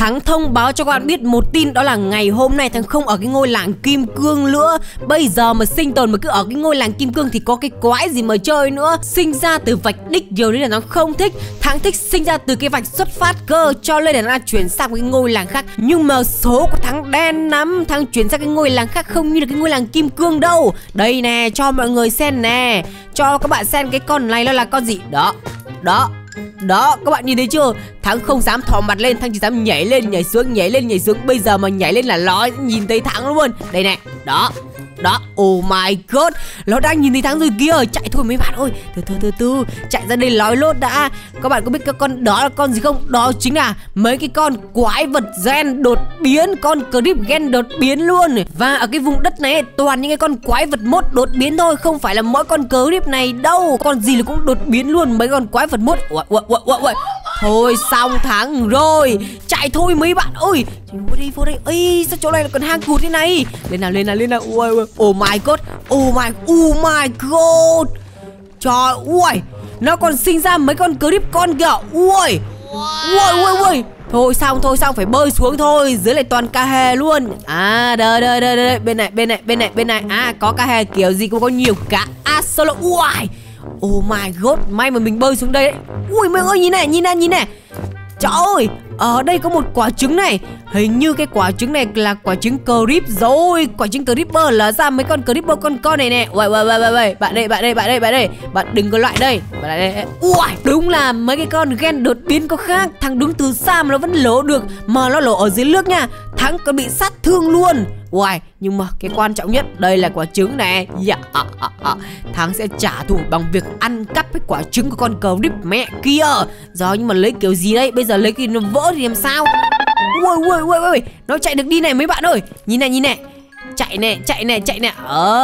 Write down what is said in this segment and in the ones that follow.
Thắng thông báo cho các bạn biết một tin, đó là ngày hôm nay Thắng không ở cái ngôi làng Kim Cương nữa. Bây giờ mà sinh tồn mà cứ ở cái ngôi làng Kim Cương thì có cái quái gì mà chơi nữa. Sinh ra từ vạch đích nhiều nên là Thắng không thích. Thắng thích sinh ra từ cái vạch xuất phát cơ, cho nên là Thắng chuyển sang cái ngôi làng khác. Nhưng mà số của Thắng đen lắm, Thắng chuyển sang cái ngôi làng khác không như là cái ngôi làng Kim Cương đâu. Đây nè, cho mọi người xem nè, cho các bạn xem cái con này nó là con gì. Đó, các bạn nhìn thấy chưa? Thắng không dám thò mặt lên, Thắng chỉ dám nhảy lên nhảy xuống, nhảy lên nhảy xuống. Bây giờ mà nhảy lên là nó nhìn thấy Thắng luôn. Đây này, đó, oh my god, nó đang nhìn thấy Thắng rồi kìa. Chạy thôi mấy bạn ơi, từ chạy ra đây lói lốt đã. Các bạn có biết cái con đó là con gì không? Đó chính là mấy cái con quái vật gen đột biến, con creep gen đột biến luôn. Và ở cái vùng đất này toàn những cái con quái vật mốt đột biến thôi, không phải là mỗi con creep này đâu. Con gì là cũng đột biến luôn, mấy con quái vật mốt. Ui. Thôi xong Thắng rồi, chạy thôi mấy bạn ơi. Vô đây. Ê, sao chỗ này là còn hang cụt thế này? Lên nào. Ui. Oh my god. Trời ơi, nó còn sinh ra mấy con creep con kìa. Ui. Thôi xong phải bơi xuống thôi, dưới này toàn ca hề luôn. À đây, bên này. À có ca hề kiểu gì cũng có nhiều cá. À solo. Ui. Oh my god, may mà mình bơi xuống đây đấy. Ui mày ơi, nhìn nè. Trời ơi, ở đây có một quả trứng này. Hình như cái quả trứng này là quả trứng creep rồi. Quả trứng creeper là ra mấy con creeper con này nè. Ui, bạn đây. Bạn đừng có loại đây. Ui, đúng là mấy cái con gen đột biến có khác. Thằng đứng từ xa mà nó vẫn lỗ được. Mà nó lỗ ở dưới nước nha. Thắng còn bị sát thương luôn. Ui, nhưng mà cái quan trọng nhất đây là quả trứng này. Thắng sẽ trả thù bằng việc ăn cắp cái quả trứng của con creep mẹ kia. Rồi nhưng mà lấy kiểu gì đây? Bây giờ lấy cái nó vỡ thì làm sao? Ui, nó chạy được đi này mấy bạn ơi. Nhìn nè. Chạy nè.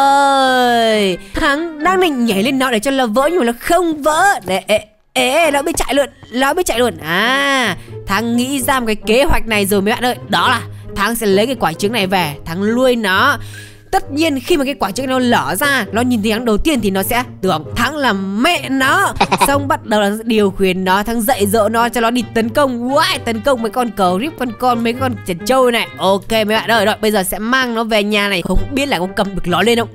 Ơi, Thắng đang định nhảy lên nó để cho nó vỡ nhưng mà nó không vỡ. Ê, nó biết chạy luôn. À, Thắng nghĩ ra một cái kế hoạch này rồi mấy bạn ơi. Đó là Thắng sẽ lấy cái quả trứng này về, Thắng nuôi nó. Tất nhiên khi mà cái quả trứng nó lở ra, nó nhìn thấy Thắng đầu tiên thì nó sẽ tưởng Thắng là mẹ nó. Xong bắt đầu là điều khiển nó, Thắng dạy dỗ nó cho nó đi tấn công. Tấn công mấy con creep, mấy con chèn trâu này. Ok mấy bạn ơi, rồi bây giờ sẽ mang nó về nhà này. Không biết là có cầm được nó lên không.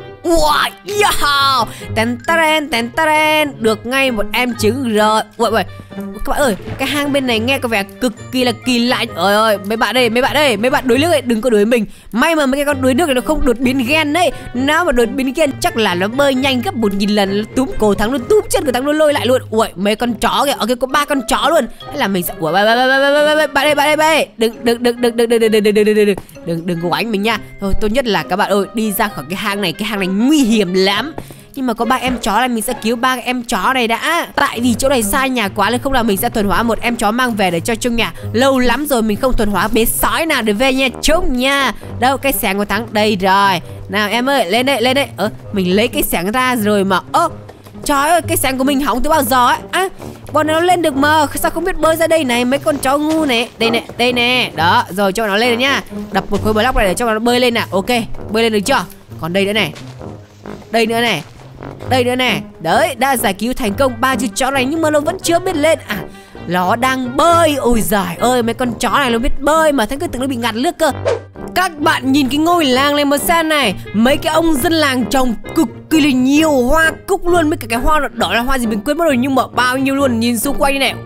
Wow, tén taren, được ngay một em trứng rồi. Ui, các bạn ơi, cái hang bên này nghe có vẻ cực kỳ là kỳ lạ. Ơi, mấy bạn đuối nước ấy, đừng có đuối mình. May mà mấy cái con đuối nước này nó không đột biến gen đấy. Nếu mà đột biến gen chắc là nó bơi nhanh gấp 1000 lần, nó túm cổ Thắng, nó túm chân của Thắng, nó lôi lại luôn. Ui, mấy con chó kìa, ở kia có 3 con chó luôn. Hay là mình sẽ bạn đây, đừng có đánh mình nha. Thôi tốt nhất là các bạn ơi đi ra khỏi cái hang này nguy hiểm lắm. Nhưng mà có 3 em chó này, mình sẽ cứu 3 em chó này đã. Tại vì chỗ này xa nhà quá nên không là mình sẽ thuần hóa một em chó mang về để cho trong nhà. Lâu lắm rồi mình không thuần hóa bé sói nào để về nhà chung nha. Đâu cái xẻng của Thắng đây rồi. Nào em ơi, lên đây. Mình lấy cái xẻng ra rồi mà. Trời ơi, cái xẻng của mình hỏng từ bao giờ ấy. Bọn nó lên được mà sao không biết bơi ra đây này, mấy con chó ngu này. Đây nè. Đó, rồi cho nó lên rồi nhá. Đập một khối block này để cho nó bơi lên nào. Ok, bơi lên được chưa? Còn đây nữa này. Đây nữa nè. Đấy, đã giải cứu thành công 3 chú chó này nhưng mà nó vẫn chưa biết lên. À, nó đang bơi. Ôi giời ơi, mấy con chó này nó biết bơi mà Thắng cứ tưởng nó bị ngạt nước cơ. Các bạn nhìn cái ngôi làng này mà xem này. Mấy cái ông dân làng trồng cực kỳ là nhiều hoa cúc luôn. Mấy cái hoa đỏ là hoa gì mình quên mất rồi, nhưng mà bao nhiêu luôn. Nhìn xung quanh này.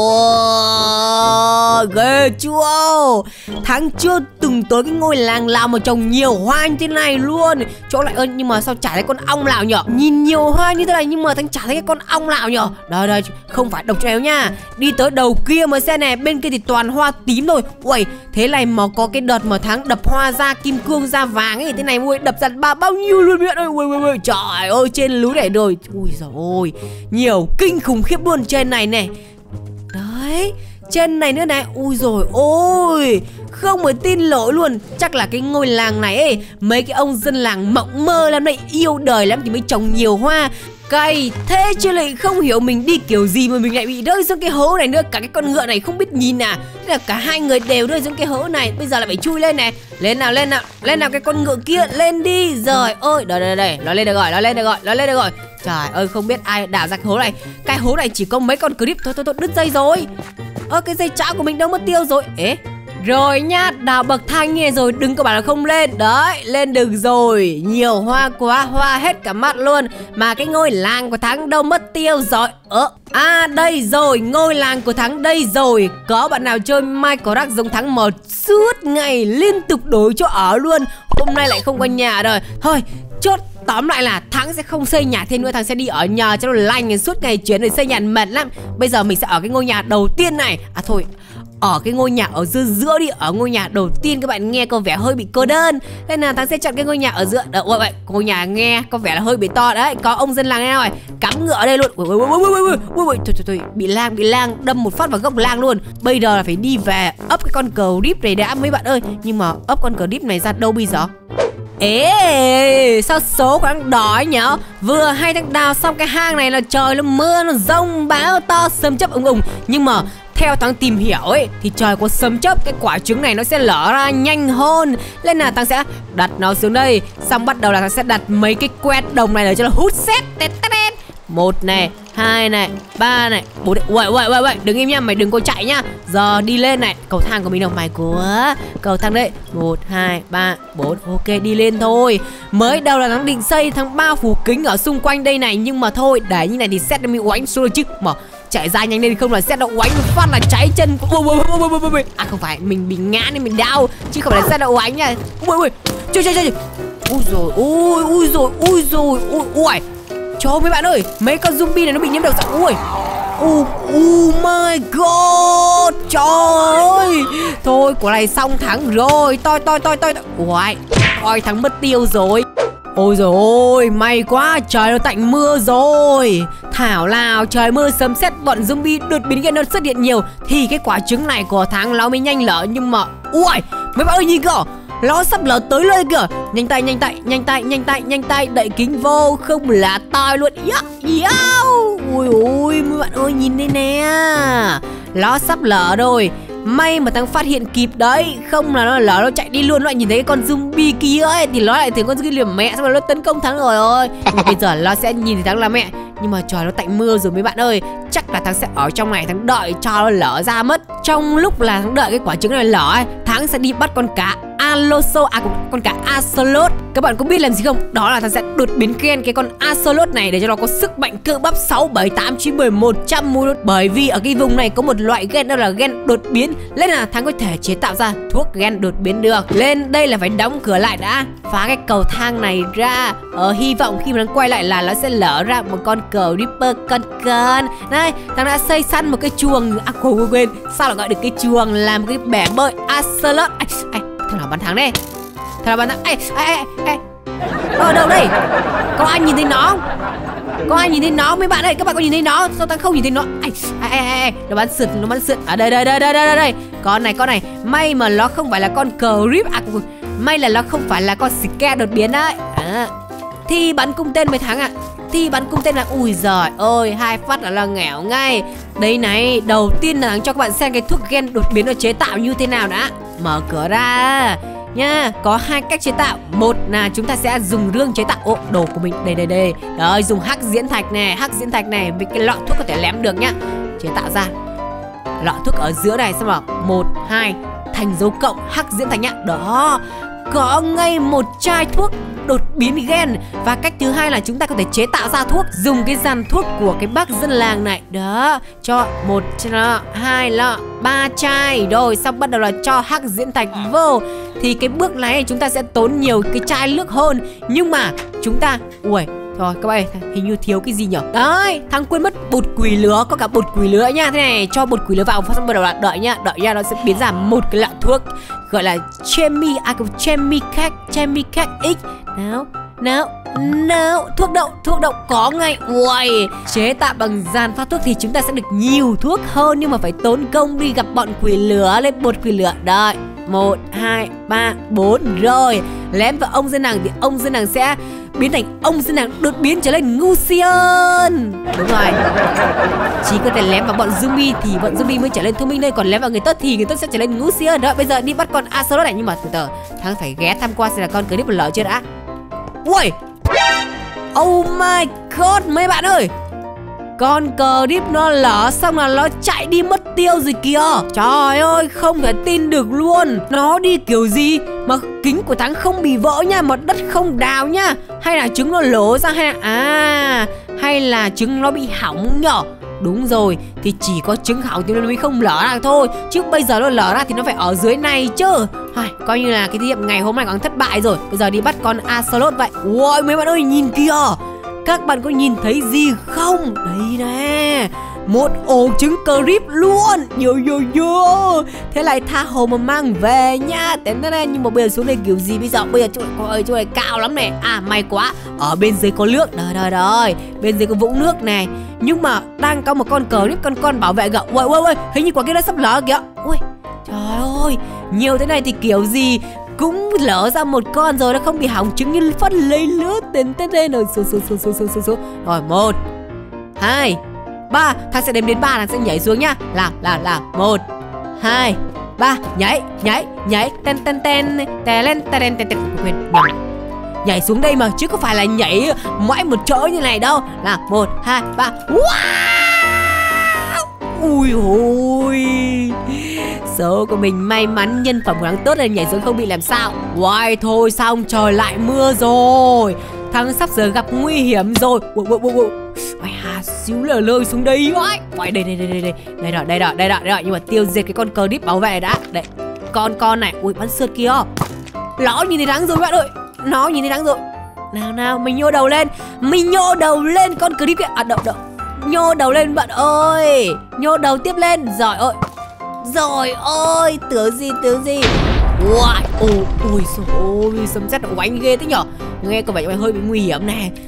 Wow, ghê chưa? Thắng chưa từng tới cái ngôi làng nào mà trồng nhiều hoa như thế này luôn. Chỗ lại ơi, nhưng mà sao chả thấy con ong nào nhở? Nhìn nhiều hoa như thế này nhưng mà Thắng chả thấy cái con ong nào nhở? Đây, không phải độc trèo nha. Đi tới đầu kia mà xem này, bên kia thì toàn hoa tím thôi. Ui, thế này mà có cái đợt mà Thắng đập hoa ra kim cương ra vàng ấy, thế này ui, đập ra bao nhiêu luôn bạn ơi. Ui, trời ơi, trên núi này rồi. Ui giời ơi, nhiều kinh khủng khiếp luôn. Trên này này. Đấy, trên này nữa này. Ui rồi ôi, không thể tin nổi luôn. Chắc là cái ngôi làng này ấy, mấy cái ông dân làng mộng mơ lắm đấy, yêu đời lắm thì mới trồng nhiều hoa. cay thế chứ lại không hiểu mình đi kiểu gì mà mình lại bị rơi xuống cái hố này nữa. Cả cái con ngựa này không biết nhìn à. Thế là cả hai người đều rơi xuống cái hố này. Bây giờ lại phải chui lên này. Lên nào, lên nào, lên nào cái con ngựa kia, lên đi. Rồi ơi, đây, nó lên được rồi, nó lên được rồi. Trời ơi, không biết ai đào ra cái hố này. Cái hố này chỉ có mấy con creep thôi, đứt dây rồi. Cái dây chảo của mình đâu mất tiêu rồi. Ế, rồi nhá, đào bậc thang như này rồi, đừng có bảo là không lên. Đấy, lên được rồi. Nhiều hoa quá, hoa hết cả mặt luôn. Mà cái ngôi làng của Thắng đâu mất tiêu rồi. Đây rồi, ngôi làng của Thắng đây rồi. Có bạn nào chơi Minecraft giống Thắng một suốt ngày liên tục đổi chỗ ở luôn. Hôm nay lại không có nhà rồi. Thôi, chốt tóm lại là Thắng sẽ không xây nhà thêm nữa. Thắng sẽ đi ở nhờ cho nó lành, suốt ngày chuyến để xây nhà mệt lắm. Bây giờ mình sẽ ở cái ngôi nhà đầu tiên này. Thôi, ở cái ngôi nhà ở giữa đi. Ở ngôi nhà đầu tiên các bạn nghe có vẻ hơi bị cô đơn, nên là Thắng sẽ chọn cái ngôi nhà ở giữa. Ôi vậy, ngôi nhà nghe có vẻ là hơi bị to đấy. Có ông dân làng đây rồi, cắm ngựa ở đây luôn. Ui, thôi, bị lang đâm một phát vào gốc lang luôn. Bây giờ là phải đi về ấp cái con creep này đã mấy bạn ơi. Nhưng mà ấp con creep này ra đâu bây giờ? Ê, sao số của đang đói nhở? Vừa hay đang đào xong cái hang này là trời nó mưa, nó rông bão to, sấm chớp ùng. Nhưng mà theo Thắng tìm hiểu ấy thì trời có sấm chớp, cái quả trứng này nó sẽ lở ra nhanh hơn. Nên là Thắng sẽ đặt nó xuống đây. Xong bắt đầu là Thắng sẽ đặt mấy cái que đồng này để cho nó hút sét. 1 này, 2 này, 3 này, 4 này. Uầy, đừng im nhá, mày đừng có chạy nhá. Giờ đi lên này, cầu thang của mình đâu mày quá. Cầu thang đây, 1, 2, 3, 4. Ok, đi lên thôi. Mới đầu là Thắng định xây Thắng bao phủ kính ở xung quanh đây này. Nhưng mà thôi, để như này thì sét nó bị oánh xuống rồi chứ. Mà chạy ra nhanh lên không là sét nó oánh phát là cháy chân. Không phải, mình bị ngã nên mình đau, chứ không phải là sét nó oánh nha. Chơi. Ui rồi. Trời ơi mấy bạn ơi, mấy con zombie này nó bị nhiễm độc. Ui, oh my god, trời ơi. Thôi, quả này xong Thắng rồi. Toi. Ui, thôi Thắng mất tiêu rồi. Ôi dồi ôi, may quá, trời nó tạnh mưa rồi. Thảo nào trời mưa sấm sét bọn zombie đột biến nó xuất hiện nhiều thì cái quả trứng này của Thắng nó mới nhanh lở. Nhưng mà, ui, mấy bạn ơi nhìn kìa, nó sắp lở tới nơi kìa. Nhanh tay, đậy kính vô không là toi luôn. Ui, mấy bạn ơi nhìn đây nè, nó sắp lở rồi. May mà Thắng phát hiện kịp đấy, không là nó lở nó chạy đi luôn. Nó lại nhìn thấy cái con zombie kia ấy thì nó lại thấy con zombie liềm mẹ, xong rồi nó tấn công Thắng rồi. Nhưng bây giờ nó sẽ nhìn thấy Thắng là mẹ. Nhưng mà trời nó tạnh mưa rồi mấy bạn ơi, chắc là Thắng sẽ ở trong này Thắng đợi cho nó lở ra mất. Trong lúc là Thắng đợi cái quả trứng này lở ấy, Thắng sẽ đi bắt con cá con cá Axolot. Các bạn có biết làm gì không? Đó là Thắng sẽ đột biến gen cái con Axolot này để cho nó có sức mạnh cơ bắp 6, 7, 8, 9, 10, 100 ml. Bởi vì ở cái vùng này có một loại gen đó là gen đột biến, nên là Thắng có thể chế tạo ra thuốc gen đột biến được. Lên đây là phải đóng cửa lại đã, phá cái cầu thang này ra. Hy vọng khi mà Thắng quay lại là nó sẽ lở ra một con creeper con. Đây, Thắng đã xây sẵn một cái chuồng. Quên, sao lại gọi được cái chuồng làm cái bể bơi Axolot. Thằng nào bắn Thắng đây? Ở đâu đây? Có ai nhìn thấy nó không? Có ai nhìn thấy nó mấy bạn ơi? Các bạn có nhìn thấy nó? Sao ta không nhìn thấy nó? Nó bắn sượt. À đây. Con này. May mà nó không phải là con creep. May là nó không phải là con scare đột biến đấy. Thi bắn cung tên với Thắng ạ. Thi bắn cung tên là ui giời ơi, 2 phát là nghèo ngay. Đây này, đầu tiên là Thắng cho các bạn xem cái thuốc gen đột biến nó chế tạo như thế nào đã. Mở cửa ra nha. Có 2 cách chế tạo. Một là chúng ta sẽ dùng rương chế tạo. Đồ của mình đây. Đấy, dùng hắc diễn thạch này với cái lọ thuốc có thể lém được nhá. Chế tạo ra lọ thuốc ở giữa này, xong rồi 1, 2 thành dấu cộng hắc diễn thạch nhá. Đó, có ngay một chai thuốc đột biến gen. Và cách thứ hai là chúng ta có thể chế tạo ra thuốc, dùng cái dàn thuốc của cái bác dân làng này. Đó, cho 1 lọ, 2 lọ, 3 chai. Rồi xong bắt đầu là cho hắc diễn thạch vô. Thì cái bước này chúng ta sẽ tốn nhiều cái chai nước hơn. Nhưng mà chúng ta ui, rồi các bạn hình như thiếu cái gì nhỉ? Đấy, Thắng quên mất bột quỷ lửa. Có cả bột quỷ lửa nha. Thế này, cho bột quỷ lửa vào, xong bắt đầu là đợi nha, nó sẽ biến ra một cái lọ thuốc gọi là Chemicac X. Nào, thuốc đậu có ngay. Ui, chế tạo bằng dàn pha thuốc thì chúng ta sẽ được nhiều thuốc hơn, nhưng mà phải tốn công đi gặp bọn quỷ lửa lên bột quỷ lửa. Đợi 1, 2, 3, 4 rồi lém vào ông dân làng thì ông dân làng sẽ biến thành ông sẽ nàng đột biến trở lên ngu si hơn. Đúng rồi, chỉ có thể lém vào bọn zombie thì bọn zombie mới trở lên thông minh đây, còn lém vào người tốt thì người tốt sẽ trở lên ngu si hơn. Đó, bây giờ đi bắt con Axolotl này, nhưng mà từ từ Thắng phải ghé tham quan xem là con Creep lở chưa đã. Ui, oh my god mấy bạn ơi, con Creep nó lở xong là nó chạy đi mất tiêu rồi kìa. Trời ơi, không thể tin được luôn. Nó đi kiểu gì mà kính của Thắng không bị vỡ nha, mà đất không đào nha. Hay là trứng nó lố ra, hay là trứng nó bị hỏng nhở? Đúng rồi, thì chỉ có trứng hỏng thì nó mới không lở ra thôi, chứ bây giờ nó lở ra thì nó phải ở dưới này chứ. Coi như là cái thí nghiệm ngày hôm nay còn thất bại rồi. Bây giờ đi bắt con Axolotl vậy. Ôi mấy bạn ơi, nhìn kìa, các bạn có nhìn thấy gì không? Đây nè, một ổ trứng Creep luôn. Yo. Thế lại tha hồ mà mang về nha. Nhưng mà bây giờ xuống đây kiểu gì bây giờ? Bây giờ chỗ này cao lắm này. May quá, ở bên dưới có nước. Đời, bên dưới có vũng nước này. Nhưng mà đang có một con Creep, con bảo vệ gạo. Ui, hình như quả kia nó sắp lở kìa. Ui, trời ơi, nhiều thế này thì kiểu gì cũng lỡ ra một con rồi, nó không bị hỏng trứng như phát lấy lướt tên rồi. Xuống. Rồi 1, 2, 3. Thằng sẽ đếm đến 3, thằng sẽ nhảy xuống nhá. Làm 1, 2, 3. Nhảy ten quên, nhảy xuống đây mà, chứ có phải là nhảy mãi một chỗ như này đâu. Là 1, 2, 3. Wow! Ui ôi, số của mình may mắn, nhân phẩm của Thắng tốt nên nhảy xuống không bị làm sao. Wow, thôi xong, trời lại mưa rồi. Thắng sắp giờ gặp nguy hiểm rồi. Xíu lơi xuống đây. Đây rồi, nhưng mà tiêu diệt cái con Creep bảo vệ đã. Đây, con này, ui bắn sượt kìa. Nó nhìn thấy Thắng rồi bạn ơi, nó nhìn thấy Thắng rồi. Nào, mình nhô đầu lên con Creep kia. Đậu. Nhô đầu lên bạn ơi, nhô đầu tiếp lên. Rồi ơi, tưởng gì. Wow, ôi xôi, sấm sét oánh ghê thế nhở. Nghe có vẻ hơi bị nguy hiểm này.